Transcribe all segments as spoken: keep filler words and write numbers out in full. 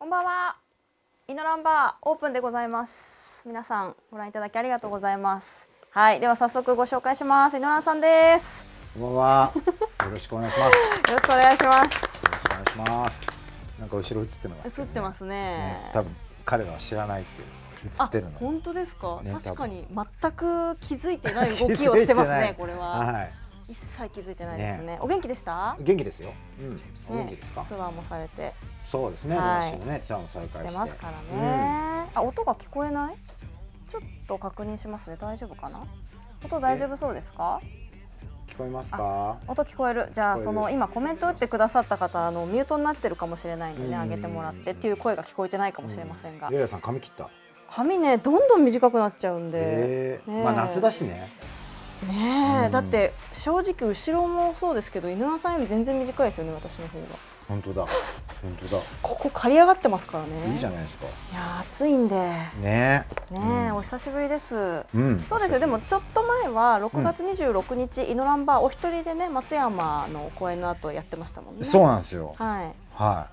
こんばんは。イノランバーオープンでございます。皆さんご覧いただきありがとうございます。はい、では早速ご紹介します。イノランさんです。 こんばんは。よろしくお願いします。 よろしくお願いします。 よろしくお願いします。なんか後ろ映ってますけどね。 映ってますね。 ね、多分彼らは知らないっていう映ってるの。 本当ですか。 ね、 確かに全く気づいてない動きをしてますね。これは。 はい。 一切気づいてないですね。ね、お元気でした？ 元気ですよ。うん。お元気ですか？ ツアーもされて。 そうですね。はい、ね、ツアーも再開してますからね。うん、あ、音が聞こえない？ちょっと確認しますね。大丈夫かな？音大丈夫そうですか？ 聞こえますか？ 音聞こえる。じゃあその今コメント打ってくださった方、あのミュートになってるかもしれないんでね、上げてもらってっていう声が聞こえてないかもしれませんが。 レイラさん髪切った？ 髪ね、どんどん短くなっちゃうんで。 えー、ね、まあ夏だしね。 ねえ、だって正直後ろもそうですけど、犬さんより全然短いですよね、私の方が。 本当だ。本当だ。 ここ刈り上がってますからね。 いいじゃないですか。 いや暑いんで。 ね。 ねえ、お久しぶりです。 うん。 そうですよ。でもちょっと前はろくがつにじゅうろくにちイノランバーお一人でね、松山の公演の後やってましたもんね。 そうなんですよ。 はい。 はい。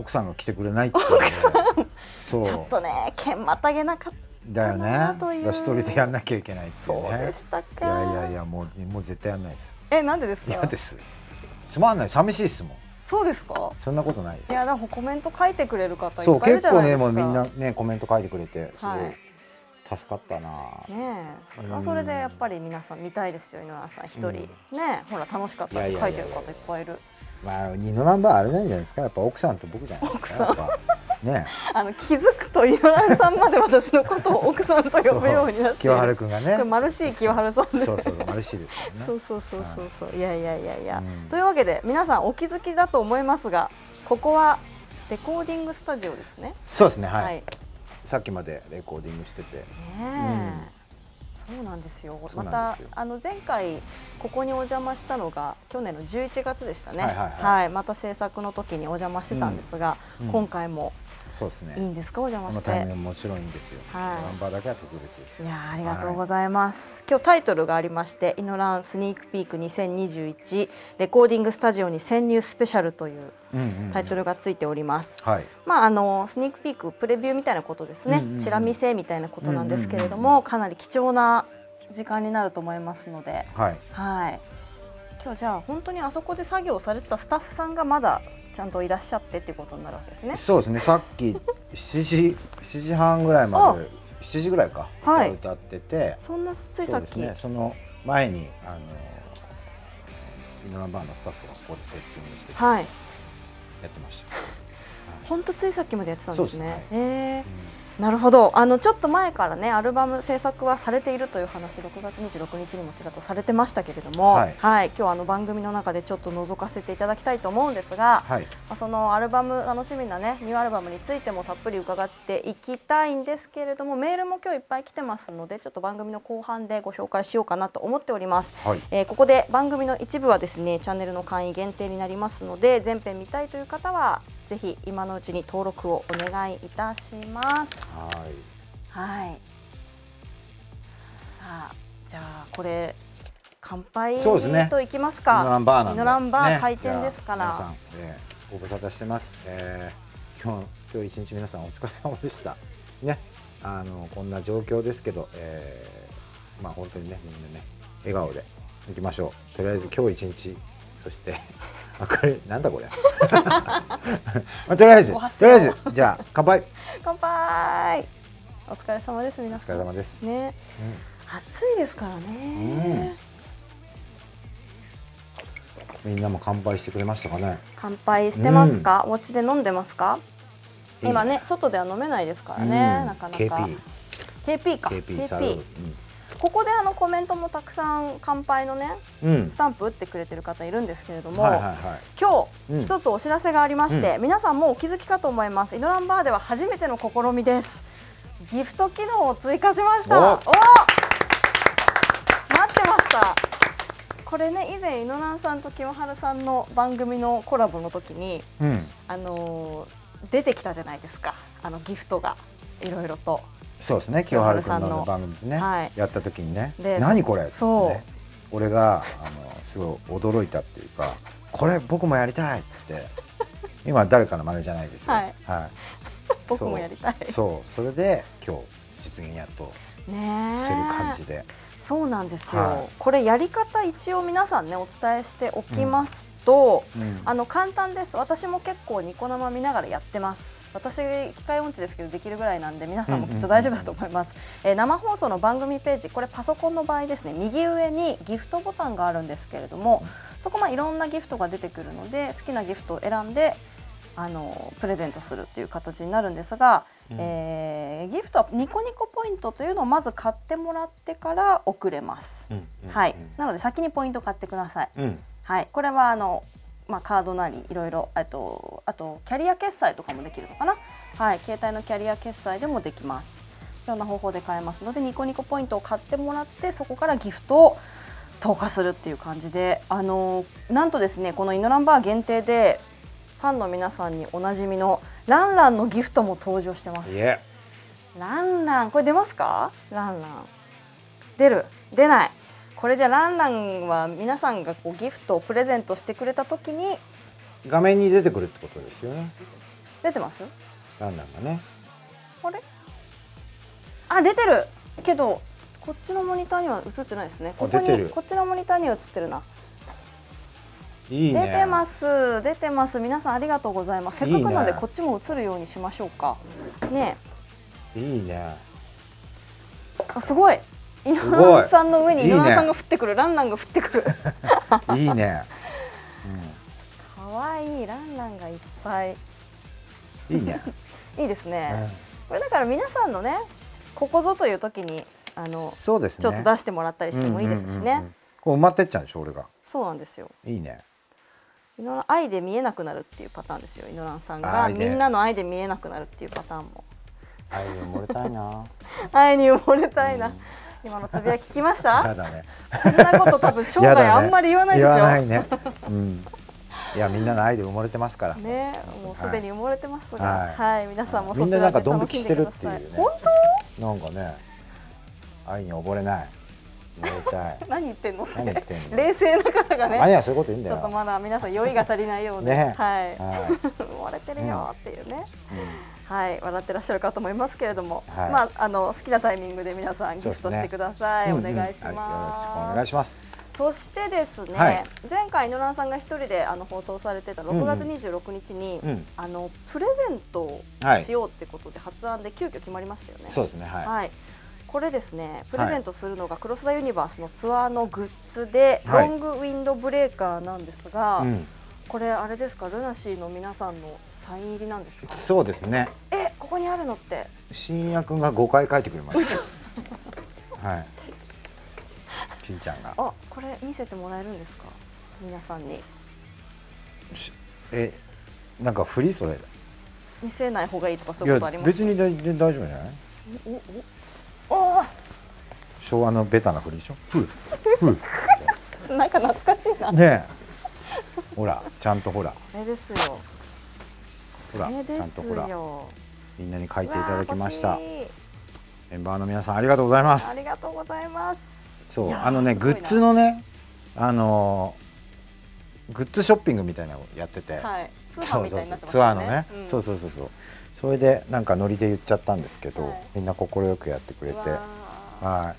奥さんが来てくれないっていう。 そう。ちょっとね、剣またげなかった。 だよね。一人でやんなきゃいけないっていうね。 そうでしたか。 いやいやいや、もうもう絶対やんないです。 え、なんでですか？ 嫌です。つまんない、寂しいですもん。 そうですか？ そんなことない。 いや、でもコメント書いてくれる方いっぱいいるじゃないですか。 そう、結構ね、もうみんなねコメント書いてくれて、すごい助かったな。 ねえ、それはそれでやっぱり皆さん見たいですよ、井上さん一人。ね、ほら楽しかったって書いてる方いっぱいいる。 まあ、イノランバーあれなんじゃないですか。やっぱ奥さんと僕じゃないですか。ね、 あの気づくと井上さんまで私のことを奥さんと呼ぶようになって。 清春くんがね。 これマルシー清春さんで。 そうそう、マルシーですからね。 そうそうそうそうそう。いやいやいやいや。というわけで皆さんお気づきだと思いますが、ここはレコーディングスタジオですね。 そうですね。はい。さっきまでレコーディングしてて。ねえ。そうなんですよ。またあの前回ここにお邪魔したのが去年のじゅういちがつでしたね。はい。また制作の時にお邪魔してたんですが、今回もそうですね。 いいんですか、お邪魔して。 このタイミングもちろんいいんですよ。ナンバーだけは特別です。 いや、ありがとうございます。今日タイトルがありまして、イノランスニークピークにせんにじゅういちレコーディングスタジオに潜入スペシャルというタイトルがついております。まああのスニークピークプレビューみたいなことですね。チラ見せみたいなことなんですけれども、かなり貴重な時間になると思いますので、はい。はい。今日じゃあ本当にあそこで作業されてたスタッフさんがまだちゃんといらっしゃってっていうことになるわけですね。 そうですね。さっきしちじしちじはんぐらいまでしちじぐらいか、はい、歌ってて、 そんなついさっき、 ね、その前にあのイノランバーのスタッフがここでセッティングして、はい、やってました。 本当ついさっきまでやってたんですね。ええ。なるほど。あのちょっと前からねアルバム制作はされているという話、ろくがつにじゅうろくにちにもちらっとされてましたけれども、はい、はい、今日あの番組の中でちょっと覗かせていただきたいと思うんですが、はい、まあそのアルバム楽しみなねニューアルバムについてもたっぷり伺っていきたいんですけれども、メールも今日いっぱい来てますのでちょっと番組の後半でご紹介しようかなと思っております。はい、えー、ここで番組の一部はですねチャンネルの会員限定になりますので、全編見たいという方はぜひ今のうちに登録をお願いいたします。はい。はい。さあ、じゃあこれ乾杯といきますか。 イノランバーなんで。 イノランバー開店ですから。 皆さん、えー、ご無沙汰してます。えー、今日今日一日皆さんお疲れ様でした。ね、あのこんな状況ですけど、えー、まあ本当にねみんなね笑顔でいきましょう。とりあえず今日一日、そして明るいなんだこれ。まあ、とりあえずとりあえずじゃあ乾杯。 乾杯。お疲れ様です皆さん。 お疲れ様です。 ね、うん、暑いですからね、 うん。みんなも乾杯してくれましたかね。 乾杯してますか。うん、お家で飲んでますか。今ね外では飲めないですからね、うん、なかなか。ケーピー。ケーピー か。ケーピー。ここであのコメントもたくさん乾杯のね、うん、スタンプ打ってくれてる方いるんですけれども、今日一つお知らせがありまして、うん、皆さんもうお気づきかと思います。イノランバーでは初めての試みです。ギフト機能を追加しました。おお、待ってました。これね、以前イノランさんと清春さんの番組のコラボの時に、うん、あのー、出てきたじゃないですか。あのギフトがいろいろと。 そうですね、清春君の番組ね、はい、やった時にね、何これってね、俺があのすごい驚いたっていうか、これ僕もやりたいっつって、今誰かの真似じゃないですよ。はい。はい、 僕もやりたい。 そうそれで今日実現やっとする感じで。 そうなんですよ、はい、これやり方一応皆さんねお伝えしておきますと、うんうん、あの簡単です。私も結構ニコ生見ながらやってます。私機械音痴ですけどできるぐらいなんで皆さんもきっと大丈夫だと思います。えー、生放送の番組ページ、これパソコンの場合ですね、右上にギフトボタンがあるんですけれども、そこまあいろんなギフトが出てくるので好きなギフトを選んであのプレゼントするっていう形になるんですが、うん、えー、ギフトはニコニコポイントというのをまず買ってもらってから送れます。うんうん、はい、なので先にポイント買ってください。うん、はい、これはあの、まあ、カードなりいろいろあとあとキャリア決済とかもできるのかな。はい、携帯のキャリア決済でもできます。いろんな方法で買えますのでニコニコポイントを買ってもらってそこからギフトを投下するっていう感じで、あのなんとですねこのイノランバー限定でファンの皆さんにおなじみのランランのギフトも登場してます。 Yeah. ランランこれ出ますか？ランラン出る？出ない。これじゃランランは皆さんがこうギフトをプレゼントしてくれた時に画面に出てくるってことですよね。 出てます？ ランランがね。 あれ？あ、出てるけどこっちのモニターには映ってないですね。ここにこっちのモニターには映ってるな。いいね、出てます出てます。皆さんありがとうございます。せっかくなのでこっちも映るようにしましょうかね。 いいね。 あ、すごい。井上さんの上に井上さんが降ってくる。ランランが降ってくるいいね、 うん、かわいいランランがいっぱいいいねいいですね、うん、これだから皆さんのねここぞという時にあのそうです、ね、ちょっと出してもらったりしてもいいですしね。 こう埋まってっちゃうんでしょ俺が。 そうなんですよ。 いいね。 愛で見えなくなるっていうパターンですよ。イノランさんがみんなの愛で見えなくなるっていうパターンも。 愛に埋もれたいな。 愛に埋もれたいな。うん、今のつぶやき聞きました？ やだね。 こんなこと多分生涯あんまり言わないですよ。 言わないね。うん。いやみんなの愛で埋もれてますから。 ね、もうすでに埋もれてますが、はい、はい、皆さんもそちらで楽しんでください。みんななんかドン引きしてるっていうね。 本当？ なんかね、愛に溺れない。 何言ってんの？何言ってんの？冷静な方がね。 何はそういうこと言うんだよ。 ちょっとまだ皆さん酔いが足りないようで、ね、はい。埋もれてるよっていうね。うん、はい、笑ってらっしゃるかと思いますけれども、はい、まああの好きなタイミングで皆さんギフトしてください。ね、お願いします、うんうん、はい。よろしくお願いします。 そしてですね、はい、前回イノランさんが一人であの放送されてたろくがつにじゅうろくにちに、うんうん、あのプレゼントをしようってことで発案で急遽決まりましたよね。 そうですね。はい。はい、 これですね、プレゼントするのがクロス・ザ・ユニバースのツアーのグッズで、はい、ロングウィンドブレーカーなんですが、うん、これあれですか、ルナシーの皆さんのサイン入りなんですか？ そうですね。 え、ここにあるのって？ 新也くんがごかい書いてくれました。はい。しんちゃんが。 あ、これ見せてもらえるんですか？皆さんに。 え、なんかフリーそれ？ 見せない方がいいとかそういうことあります？ 別に大丈夫じゃない？おお。昭和のベタな振りでしょ。ふうふうなんか懐かしいな。 ねえ。ほら、ちゃんとほら。 あれですよ。 ほら、ちゃんとほら。みんなに書いていただきました。メンバーの皆さんありがとうございます。 ありがとうございます。 そう、あのね、グッズのね、あのグッズショッピングみたいなのをやってて。はい。ツアーみたいになってますね。ツアーのね。そうそうそうそう。それでなんかノリで言っちゃったんですけど、はい、みんな快くやってくれて、はい、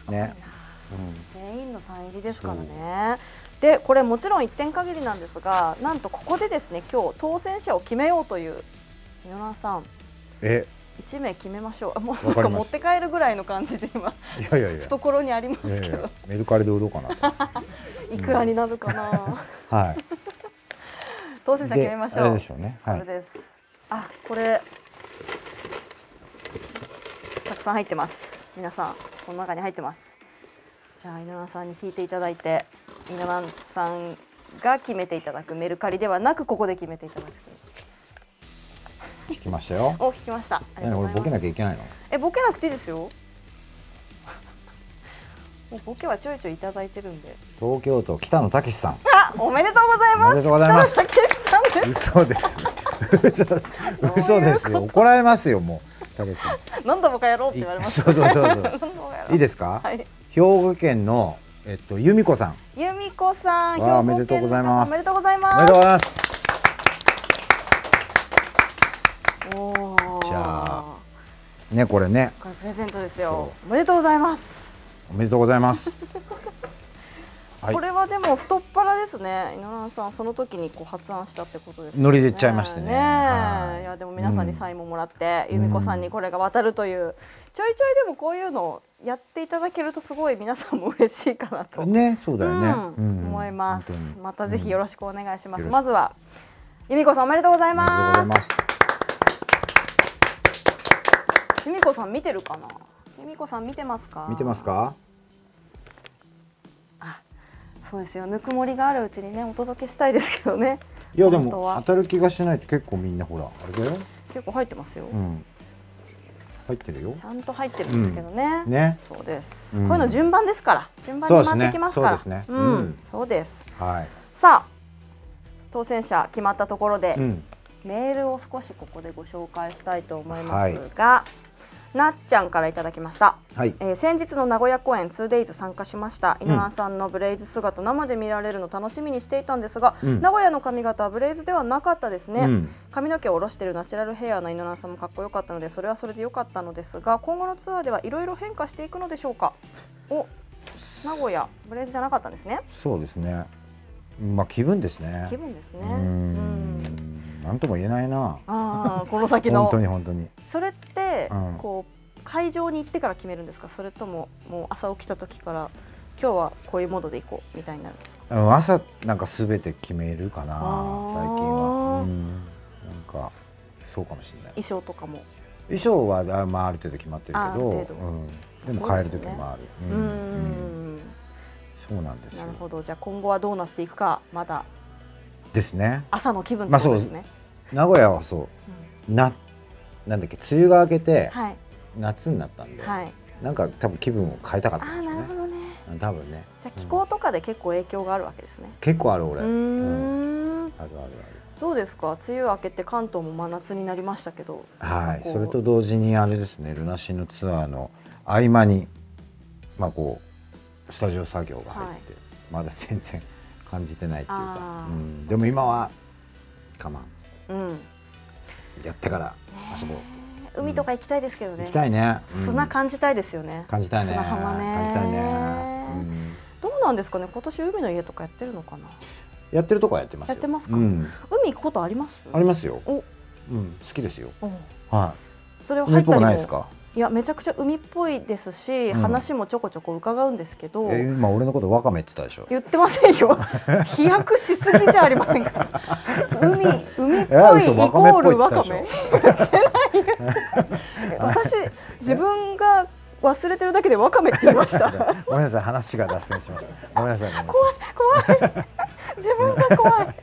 ね、 うん、全員のサイン入りですからね。で、これもちろん一点限りなんですが、なんとここでですね、今日当選者を決めようというイノランさん、 え、 一名決めましょう。もうなんか持って帰るぐらいの感じで今、 いやいやいや懐にありますけど、いやいやメルカリで売ろうかなと。 いくらになるかな。 うん、はい。 当選者決めましょう。 あれでしょうね。はい、 これです。あ、これたくさん入ってます。皆さんこの中に入ってます。じゃあイノランさんに引いていただいて、イノランさんが決めていただく、メルカリではなくここで決めていただく。 聞きましたよ。 お、聞きました。 え、俺ボケなきゃいけないの？ え、ボケなくていいですよ。もうボケはちょいちょいいただいてるんで。 東京都北野武さん。 あ、おめでとうございます。 おめでとうございます。 北野武さんです。 嘘です。嘘ですよ。怒られますよ、もう。武さん。 何度もかやろうって言われました。 そうそうそうそう。いいですか？はい。兵庫県のえっと由美子さん。 由美子さん。兵庫県の方。 おめでとうございます。 おめでとうございます。 おめでとうございます。 おお。 ゃあねこれね。 これプレゼントですよ。おめでとうございます。 おめでとうございます。 これはでも太っ腹ですね。井上さんその時にこう発案したってことですね。 ノリで言っちゃいましてね。 ねはい、いやでも皆さんにサインももらって、うん、由美子さんにこれが渡るという、ちょいちょいでもこういうのをやっていただけるとすごい皆さんも嬉しいかなとね、そうだよね、 うん、思います。またぜひよろしくお願いします。うん、まずは由美子さんおめでとうございます。由美子さん見てるかな。由美子さん見てますか。 見てますか。 そうですよ。ぬくもりがあるうちにねお届けしたいですけどね。 いやでも当たる気がしないと結構みんなほらあれだよ。 結構入ってますよ。 うん、入ってるよ。 ちゃんと入ってるんですけどね。 うん、ね。 そうです、うん。こういうの順番ですから。順番に回ってきますから。 そうですね。 うん、そうです。 はい。 さあ当選者決まったところで、 うん、 メールを少しここでご紹介したいと思いますが。はい、なっちゃんからいただきました、はい。えー、先日の名古屋公演 ツーデイズ 参加しました。井上さんのブレイズ姿生で見られるの楽しみにしていたんですが、うん、名古屋の髪型はブレイズではなかったですね、うん、髪の毛を下ろしているナチュラルヘアの井上さんもかっこよかったのでそれはそれでよかったのですが、今後のツアーではいろいろ変化していくのでしょうか。お、名古屋ブレイズじゃなかったんですね。 そうですね、まあ気分ですね。 気分ですね。 うん、なんとも言えないな。 あこの先の本当に本当にそれって、うん、こう会場に行ってから決めるんですか、それとももう朝起きた時から今日はこういうモードで行こうみたいになるんですか。 うん、朝なんかすべて決めるかな最近は。うん、なんかそうかもしれない。 衣装とかも。 衣装はあ、まあ、ある程度決まってるけど、うん、でも変える時もある。うん、うん、そうなんですよ。 なるほど。じゃあ今後はどうなっていくかまだですね。 朝の気分ってことですね。 まあ、名古屋はそう、うん、ななんだっけ梅雨が明けて、 はい、 夏になったんで、 はい、 なんか多分気分を変えたかったんですよね。 あ、なるほどね。 多分ね。 じゃあ気候とかで結構影響があるわけですね。 結構ある俺。 うん、 あるあるある。 どうですか。梅雨明けて関東も真夏になりましたけど。 はい。それと同時にあれですね、ルナシーのツアーの合間にまあこうスタジオ作業が入って、はい、まだ全然感じてないっていうか、うん、でも今は我慢、うん、やってから遊ぼう。 海とか行きたいですけどね。 行きたいね。 砂感じたいですよね。 感じたいね。 砂浜ね。 感じたいね。 どうなんですかね。今年海の家とかやってるのかな。 やってるとこはやってますよ。 やってますか。海行くことあります？ ありますよ。お、うん、好きですよ。はい。 それを入ったりも。 ないですか。 いやめちゃくちゃ海っぽいですし、話もちょこちょこ伺うんですけど。 え、今俺のことワカメって言ったでしょ。 言ってませんよ。飛躍しすぎじゃありませんか。海海っぽいイコールワカメ。私自分が忘れてるだけでワカメって言いました。 ごめんなさい、話が脱線しました。ごめんなさい。 怖い怖い。自分が怖い。はい。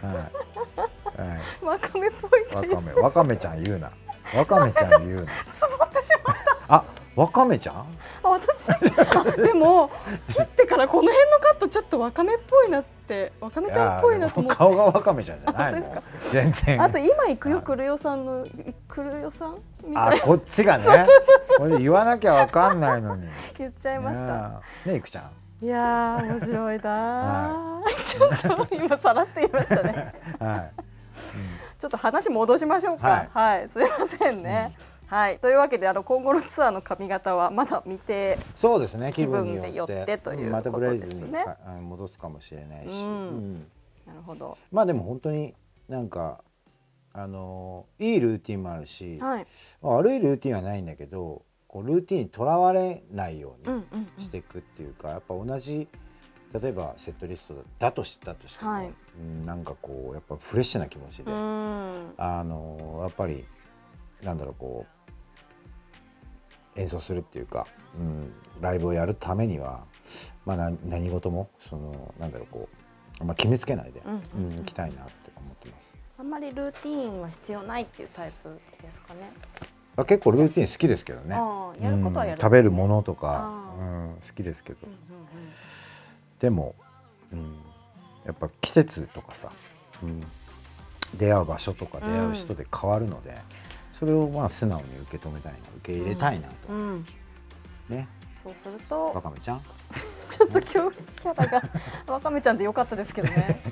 ワカメっぽい。 ワカメ、ワカメちゃん言うな。ワカメちゃん言うな。 つぼってしまった。 あ、ワカメちゃん？ あ、私。でも切ってからこの辺のカットちょっとワカメっぽいなって、ワカメちゃんっぽいなと思って。 顔がワカメちゃんじゃないの？全然。 あと今行くよくるよさんのくるよさんみたいな。 あ、こっちがね。これ言わなきゃわかんないのに。 言っちゃいました。 ね、いくちゃん。 いやー面白いな。ちょっと今さらって言いましたね。はい。ちょっと話戻しましょうか。はい、すいませんね。はい、というわけであの今後のツアーの髪型はまだ未定。 そうですね。気分でよってというまたブレイズにね。 戻すかもしれないし。 なるほど。 まあでも本当になんかあのいいルーティンもあるし、悪いルーティンはないんだけど、こうルーティンにとらわれないようにしていくっていうか、やっぱ同じ例えばセットリストだとしたとしても、なんかこうやっぱフレッシュな気持ちで、あのやっぱりなんだろうこう演奏するっていうか、うん、ライブをやるためには、まあ、な何事もそのなんだろうこう、まあ、決めつけないでいきたいなって思ってます。 あんまりルーティーンは必要ないっていうタイプですかね。 あ、結構ルーティン好きですけどね。 やることはやる、 食べるものとか、うん、好きですけど、でも、うん、やっぱ季節とかさ、うん、出会う場所とか出会う人で変わるので、うん、それをまあ素直に受け止めたいな、受け入れたいなと、うんうん、ね。 そうするとわかめちゃんちょっと今日キャラがわかめちゃんでよかったですけどね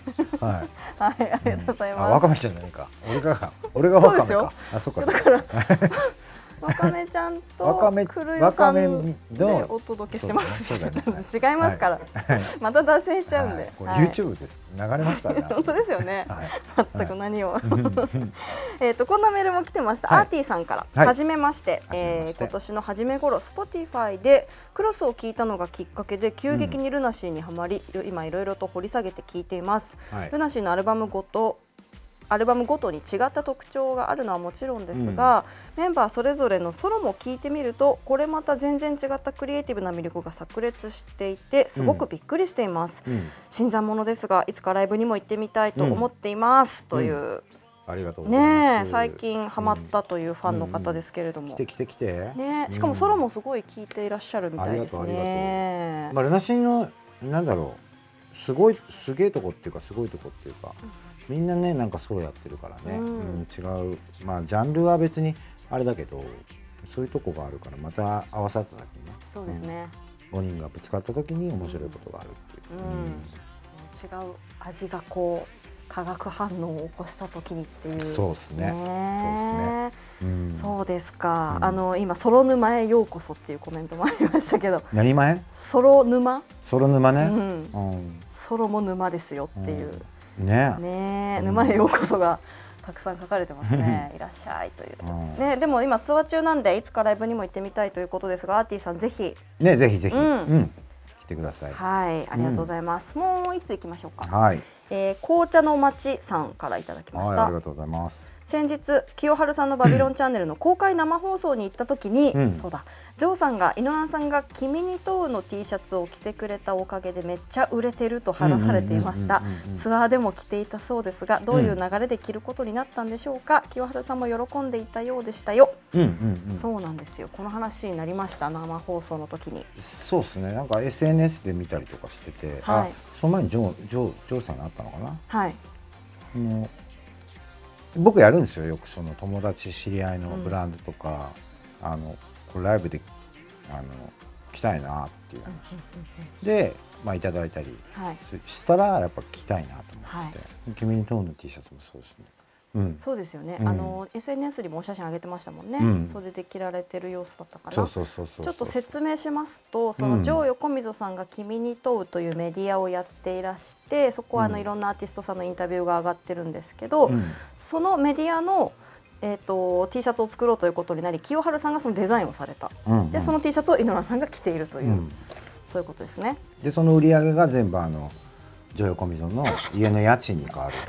はいはい、ありがとうございます。 わかめちゃんじゃないか。俺が俺がわかめか。あ、そっか。 だからわかめちゃんとくるよさんでお届けしてます。違いますから。また脱線しちゃうんで。 YouTube です。流れますからね。 本当ですよね。全く何を。えっとこんなメールも来てました。アーティさんから。はじめまして。今年の初め頃 Spotify でクロスを聞いたのがきっかけで急激にルナシーにはまり、今いろいろと掘り下げて聞いています。ルナシーのアルバムごとアルバムごとに違った特徴があるのはもちろんですが、うん、メンバーそれぞれのソロも聞いてみるとこれまた全然違ったクリエイティブな魅力が炸裂していてすごくびっくりしています、うん、新参者ですがいつかライブにも行ってみたいと思っています、うん、という、うん、 ありがとうございます。 ね、最近ハマったというファンの方ですけれども、 来て来て来て、 ね、しかもソロもすごい聞いていらっしゃるみたいですね。 まあ、ルナシーのなんだろうすごいすげえとこっていうかすごいとこっていうか、うんみんなねなんかソロやってるからね、うんうん、違うまあジャンルは別にあれだけどそういうとこがあるからまた合わさった時にねそうですね、 うん、ごにんがぶつかった時に面白いことがあるっていう、 うんうん、違う味がこう化学反応を起こした時にっていうそうですね、ね、そうですね、 うん、そうですか、うん、あの今ソロ沼へようこそっていうコメントもありましたけど何前ソロ沼ソロ沼ね、 うんうん、ソロも沼ですよっていう、うんねねえ、沼へようこそがたくさん書かれてますね。いらっしゃいという、うん、ね、でも今ツアー中なんでいつかライブにも行ってみたいということですが、アーティさんぜひねぜひぜひ、うんうん、来てください。 はい、ありがとうございます。うん、もういつ行きましょうか。 はい、 えー、紅茶の町さんからいただきました。 ありがとうございます。 先日清春さんのバビロンチャンネルの公開生放送に行った時に、うん、そうだジョーさんが井上さんが君に問うの T シャツを着てくれたおかげでめっちゃ売れてると話されていました。ツアーでも着ていたそうですがどういう流れで着ることになったんでしょうか、うん、清春さんも喜んでいたようでしたよ。そうなんですよ、この話になりました。生放送の時にそうですね、なんか エスエヌエス で見たりとかしてて、はい、あその前にジョー、ジョー、ジョーさんがあったのかな。 はい、 もう僕やるんですよ、よくその友達知り合いのブランドとか、うん、あのこれライブであの着たいなっていう話、うん、で、まあ、いただいたり、はい、したらやっぱ着たいなと思って、はい、君に問うの T シャツもそうですね。うん、 そうですよね、うん、あの エスエヌエス にもお写真上げてましたもんね、うん、袖で着られてる様子だったから。ちょっと説明しますと、そのジョー横溝さんが君に問うというメディアをやっていらして、そこはあのいろんなアーティストさんのインタビューが上がってるんですけど、うん、そのメディアのえーと、T シャツを作ろうということになり、清春さんがそのデザインをされた、うんうん、でその T シャツを井上さんが着ているという、うん、そういうことですね。 でその売り上げが全部あのジョー横溝の家の家賃に変わる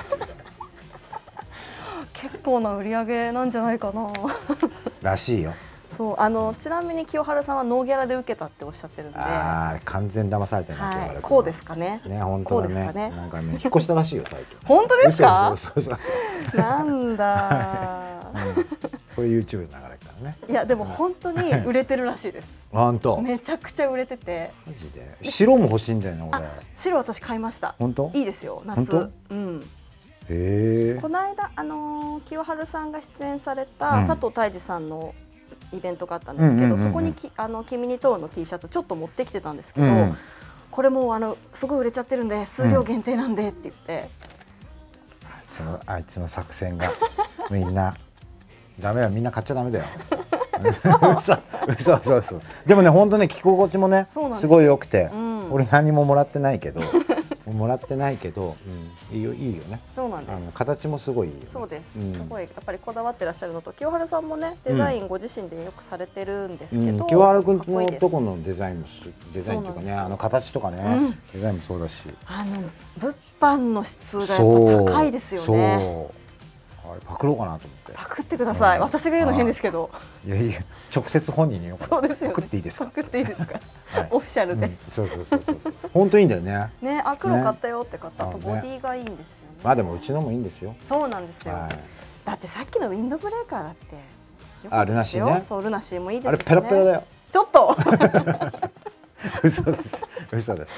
結構な売り上げなんじゃないかならしいよ。 そうあのちなみに清春さんはノーギャラで受けたっておっしゃってるんで、 あ完全騙されてるな、 はい、こうですかね。 ね、本当だね。ねなんかね引っ越したらしいよ最近。 本当ですか？ そうそうそうそう。 なんだ、 うん、これ YouTube で流れたらね。 いやでも本当に売れてるらしいです。 本当。 めちゃくちゃ売れてて。 マジで。白も欲しいんだよね俺。 白私買いました。 本当？ いいですよ夏。 本当？ うん。 へえ。 この間あのー、清春さんが出演された佐藤泰治さんのイベントがあったんですけど、そこにきあの君に問うの T シャツちょっと持ってきてたんですけど、うん、これもうあのすごい売れちゃってるんで数量限定なんでって言って、 うん、あいつのあいつの作戦がみんなダメだ、みんな買っちゃダメだよ嘘嘘嘘嘘。でもね本当ね着心地もねすごい良くて、うん、俺何ももらってないけどもらってないけど、うん、いいよいいよね。 そうなんです。 あの形もすごいいいよね。 そうです。うん、すごいやっぱりこだわってらっしゃるのと、清春さんもねデザインご自身でよくされてるんですけど、うん、 清春君のとこのデザインもデザインというかね、あの形とかね、うん、デザインもそうだし、 あの物販の質がやっぱ高いですよね。 そうあれパクろうかなと思って。 パクってください。うん、私が言うの変ですけど。 いやいや直接本人によくパクっていいですか。 パクっていいですか。オフィシャルで。 そうそうそうそうそう。本当いいんだよね。 ね、あ黒買ったよって方、ボディがいいんですよね。 まあでもうちのもいいんですよ。 そうなんですよ。だってさっきのウィンドブレーカーだって。 あルナシーね。 そうルナシーもいいですしね。あれペラペラだよ。 ちょっと。 嘘です。嘘です。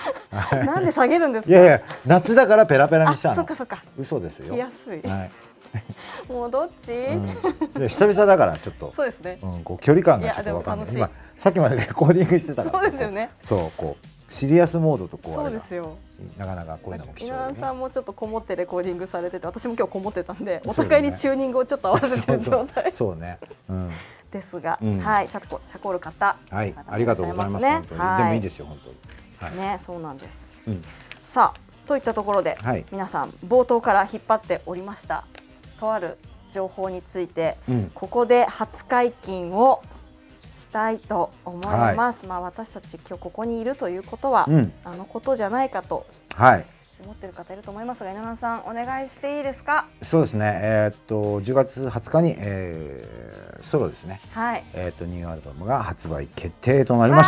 なんで下げるんですか。 いやいや夏だからペラペラにしたの。 そっかそっか。 嘘ですよ。 着やすい。もうどっち？ うん、久々だからちょっと。 そうですね。 うん、こう距離感がちょっとわかんない。今さっきまでレコーディングしてたから。 そうですよね。 そうこうシリアスモードとこうそうですよ。 なかなかこういうのも貴重稲で、ね、 田さんもちょっとこもってレコーディングされてて、私も今日こもってたんで、お互いにチューニングをちょっと合わせてる状態そうね、うん、 ですが、 うん、 はい、チャコチャコール方、 はい、ありがとうございます。ね、本当に、はい、でもいいですよ本当に。 はい、ね、そうなんです。 うん、 さあといったところで、はい、皆さん冒頭から引っ張っておりましたとある情報について、うん、ここで初解禁をしたいと思います。はい、まあ私たち今日ここにいるということは、うん、あのことじゃないかと。はい。思ってる方いると思いますが、稲田さんお願いしていいですか。 そうですね。えー、っとじゅうがつはつかに、えー、ソロですね。はい。えー、っとニューアルバムが発売決定となりました。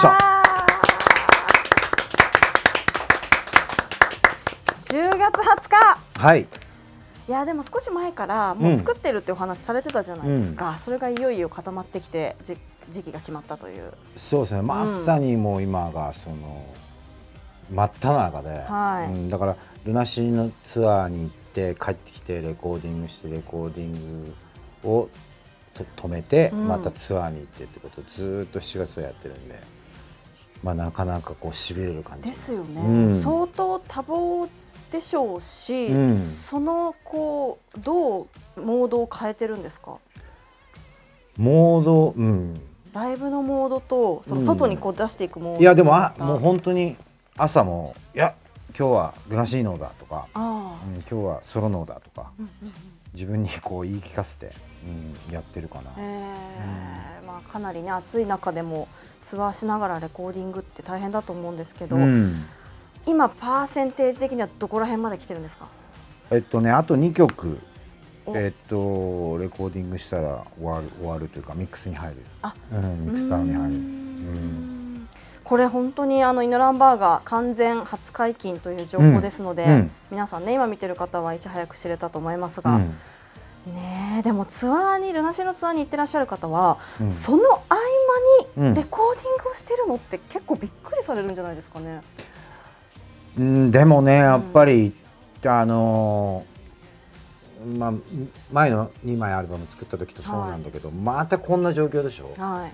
じゅうがつはつか。 はい。 いやでも少し前からもう作ってるっていうお話されてたじゃないですか。うん、それがいよいよ固まってきてじ時期が決まったという。 そうですね。まさにもう今がその真っ只中で、はい、うん、だからルナシーのツアーに行って帰ってきてレコーディングしてレコーディングをと止めて、うん、またツアーに行ってってことをずっとしちがつはやってるんで、まあなかなかこうしびれる感じですよね。うん、相当多忙でしょうし、うん、そのこうどうモードを変えてるんですか。 モード、うん、 ライブのモードとその外にこう出していくモード、うん、 いやでもあもう本当に朝もいや今日はルナシーノーだとか、うん、今日はソロノーだとか、うんうんうん、自分にこう言い聞かせて、うん、やってるかな。えーうんまあ、かなりね暑い中でもツアーしながらレコーディングって大変だと思うんですけど、うん、今パーセンテージ的にはどこら辺まで来てるんですか。 えっとねあとにきょくえっとレコーディングしたら終わる終わるというかミックスに入る、あ、うん、ミックスタウンに入る。うんこれ本当にあのイナランバーガー完全初解禁という情報ですので、うんうん、皆さんね今見てる方はいち早く知れたと思いますが、うん、ねでもツアーにルナシーのツアーに行ってらっしゃる方は、うん、その合間にレコーディングをしてるのって結構びっくりされるんじゃないですかね。 うん、でもねやっぱり、うん、あのー、まあ前のにまいアルバム作った時とそうなんだけど、はい、またこんな状況でしょ。はい、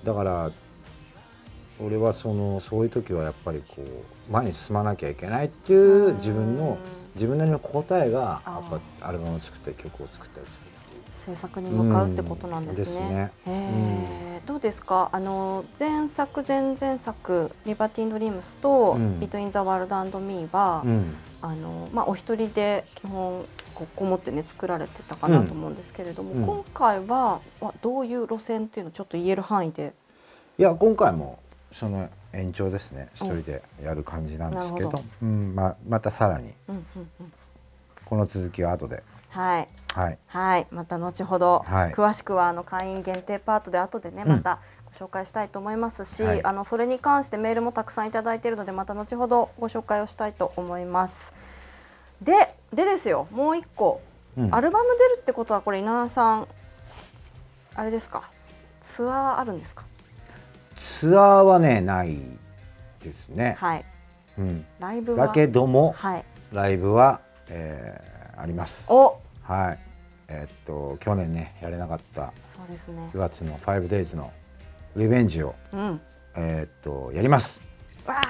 だから俺はそのそういう時はやっぱりこう前に進まなきゃいけないっていう自分の自分なりの答えがやっぱアルバムを作ったり曲を作ったりするっていう制作に向かうってことなんですね。どうですか。あの前作前々作リバティンドリームスとビトインザワールドアンドミーは、うん、あのまあお一人で基本ここもってね作られてたかなと思うんですけれども、うん、今回はどういう路線っていうのをちょっと言える範囲で。 いや今回もその延長ですね。一人でやる感じなんですけど、うん、まあ、またさらに、うんうんうん、この続きは後で、 はい、はい、はい、また後ほど、はい、詳しくはあの会員限定パートで後でね、またご紹介したいと思いますし、うん、あのそれに関してメールもたくさんいただいているので、また後ほどご紹介をしたいと思います。で、でですよ、もう一個、うん、アルバム出るってことはこれ稲田さんあれですか、ツアーあるんですか。 ツアーはねないですね。はい。うん。ライブはだけども、はい、ライブは、えー、あります。お。はい。えー、っと去年ねやれなかったそうですね。 くがつのファイブデイズのリベンジを、うん、えー、っとやります。わ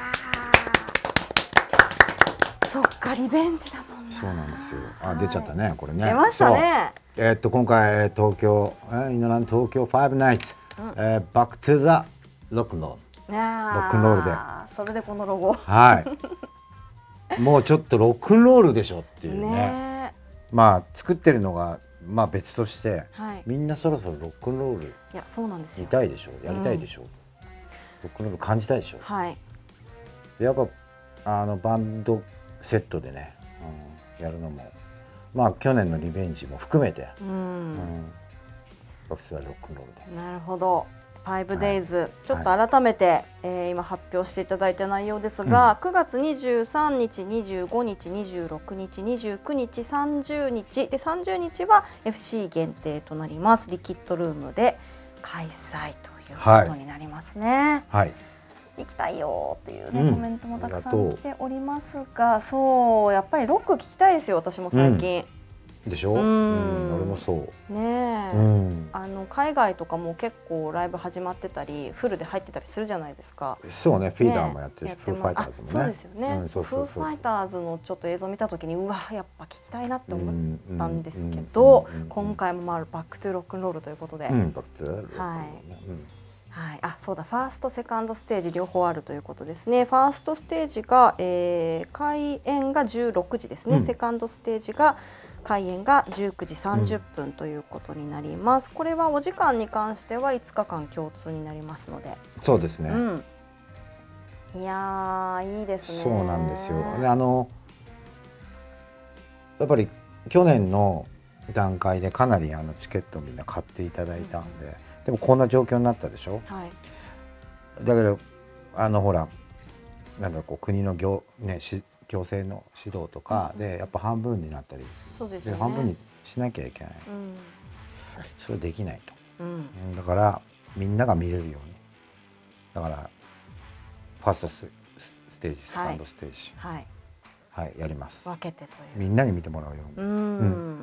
あ。そっかリベンジだもんな。 そうなんですよ。あ、はい、出ちゃったねこれね。 出ましたね。 えー、っと今回東京えー、イナラン東京ファイブナイツ、うん、えー、バックトゥザロックンロール、ロックンロールで、 それでこのロゴ、 はい、もうちょっとロックンロールでしょっていう ね, ねまあ作ってるのがまあ別として、はい、みんなそろそろロックンロール見たいでしょ、やりたいでしょ、うん、ロックンロール感じたいでしょ、はい、やっぱあのバンドセットでね、うん、やるのもまあ去年のリベンジも含めて、うんうん、バックスはロックンロールで。 なるほど。ファイブデイズ、はい、ちょっと改めて、はい、えー、今発表していただいた内容ですが、うん、くがつにじゅうさんにち、にじゅうごにち、にじゅうろくにち、にじゅうくにち、さんじゅうにちでさんじゅうにちは エフシー 限定となります。リキッドルームで開催ということになりますね。はい、行きたいよっていうね、うん、コメントもたくさん来ておりますが、そうやっぱりロック聞きたいですよ私も最近。 うでしょ。うん、俺もそう。 ねえ、うん、あの海外とかも結構ライブ始まってたりフルで入ってたりするじゃないですか。 そうね、フィーダーもやってるし、フーファイターズもね。 そうですよね。フーファイターズのちょっと映像見た時にうわやっぱ聞きたいなって思ったんですけど、今回もまあバックトゥロックンロールということで。うん、バックトゥロックンロール。はい。はい、あ、そうだ、ファーストセカンドステージ両方あるということですね。ファーストステージが、えー、開演がじゅうろくじですね、うん、セカンドステージが開演がじゅうくじさんじゅっぷんということになります、うん、これはお時間に関してはいつかかん共通になりますので。 そうですね、うん、 いやいいですね。 そうなんですよ。で、あのやっぱり去年の段階でかなりあのチケットみんな買っていただいたんで、うん、でもこんな状況になったでしょ、はい、だけどあのほらなんだろう、こう国の行、ね、し行政の指導とかでやっぱ半分になったり、 そうですね、 半分にしなきゃいけない、うん、それできないと、うん、だからみんなが見れるように、だからファーストステージ、セカンドステージ、はいはい、やります。 分けてという、 みんなに見てもらうように、うん、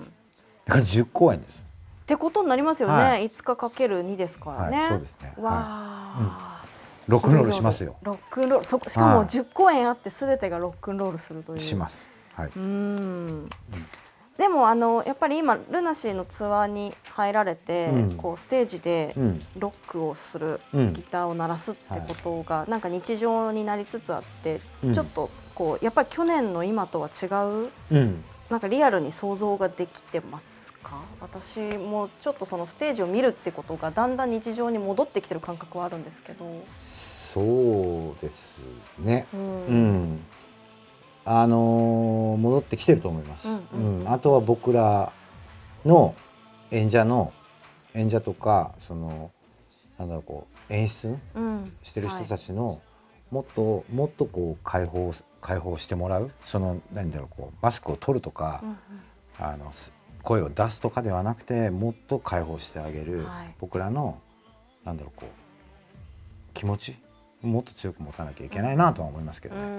だからじゅっこえんです。 ってことになりますよね。はい、いつかかけるにですからね。 はい、そうですね。 わあ、 うん、ロックンロールしますよ。 ロックンロール、そしかもじゅっこえんあってすべてがロックンロールするという。 します。はい。 うん。うん、でもあのやっぱり今ルナシーのツアーに入られて、うん、こうステージでロックをする、うん、ギターを鳴らすってことが、はい、なんか日常になりつつあって、うん、ちょっとこうやっぱり去年の今とは違う、うん、なんかリアルに想像ができてますか？私もちょっとそのステージを見るってことがだんだん日常に戻ってきてる感覚はあるんですけど。 そうですね。うん。うん、あのー、戻ってきてると思います。うんうんうん、あとは僕らの演者の演者とかそのなんだろう、こう演出してる人たちの、はい、もっともっとこう解放解放してもらう、その何だろう、こうマスクを取るとか、うんうん、あの声を出すとかではなくて、もっと解放してあげる、はい、僕らのなんだろう、こう気持ちもっと強く持たなきゃいけないなとは思いますけどね。うん、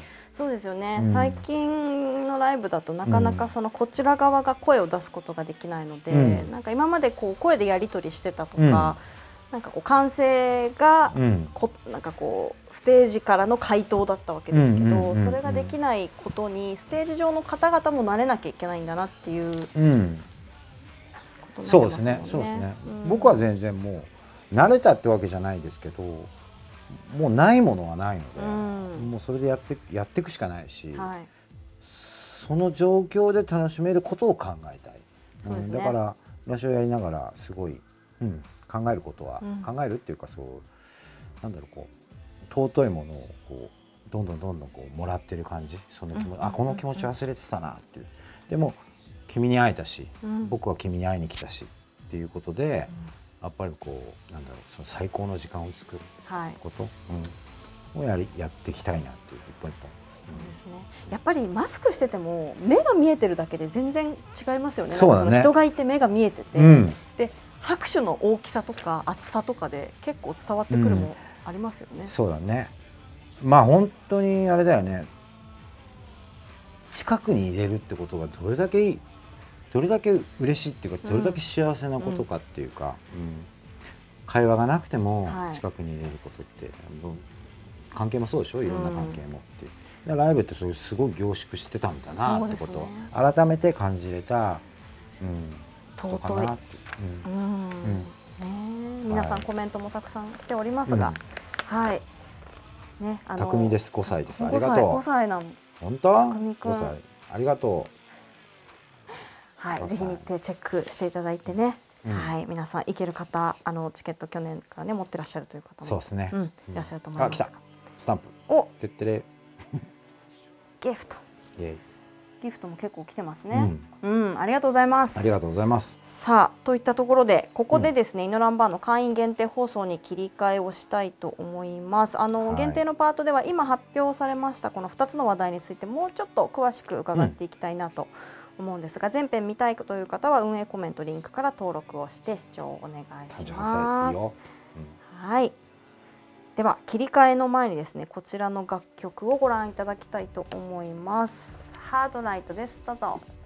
そうですよね、うん、最近のライブだとなかなかそのこちら側が声を出すことができないので、うん、なんか今までこう声でやり取りしてたとか、うん、なんかこう歓声がこ、うん、なんかこうステージからの回答だったわけですけど、それができないことにステージ上の方々も慣れなきゃいけないんだなっていう、うん、 ことになってますもんね。そうですね、そうですね、うん、僕は全然もう慣れたってわけじゃないですけど、もうないものはないので、うん、もうそれでやってやっていくしかないし、はい、その状況で楽しめることを考えたい。そうですね、うん、だからラジオやりながらすごい、うん、考えることは、うん、考えるっていうか、そうなんだろう、こう尊いものをこうどんどんどんどんこうもらってる感じ、その気持ち、あ、この気持ち忘れてたなっていう、でも君に会えたし、うん、僕は君に会いに来たしっていうことで、うん、やっぱりこうなんだろう、その最高の時間を作ること、はい、うん、をやりやっていきたいなっていう、一本一本。 そうですね、やっぱりマスクしてても目が見えてるだけで全然違いますよね。 そうだね、 なんかその人がいて目が見えてて、うん、で拍手の大きさとか厚さとかで結構伝わってくるもありますよね。うん、 そうだね。まあ本当にあれだよね。近くに入れるってことがどれだけいい、どれだけ嬉しいっていうか、どれだけ幸せなことかっていうか、うんうん、会話がなくても近くに入れることって、はい、関係もそうでしょ、いろんな関係もっていう。うん、ライブってそれすごい凝縮してたんだなってことを、ね、改めて感じれた、うん、 尊い。皆さんコメントもたくさん来ておりますが、うん、はい。ね、 あの匠です、ごさいです。ありがとう。 ごさいなの。 本当？ごさい。ありがとう。 はい、ぜひ日程チェックしていただいてね。うん、はい、皆さん行ける方、あのチケット去年からね持ってらっしゃるという方も、 そうですね、うん、 いらっしゃると思いますが。 あ、来た。スタンプ。お、決定。 ギフト。 イエイ。 ギフトも結構来てますね、うん、うん、ありがとうございます。 ありがとうございます。 さあ、といったところでここでですね、うん、イノランバーの会員限定放送に切り替えをしたいと思います。あの、はい、限定のパートでは今発表されましたこのふたつの話題についてもうちょっと詳しく伺っていきたいなと思うんですが、うん、前編見たいという方は運営コメントリンクから登録をして視聴をお願いします。うん、はい。では切り替えの前にですね、こちらの楽曲をご覧いただきたいと思います。ハードライトです。どうぞ。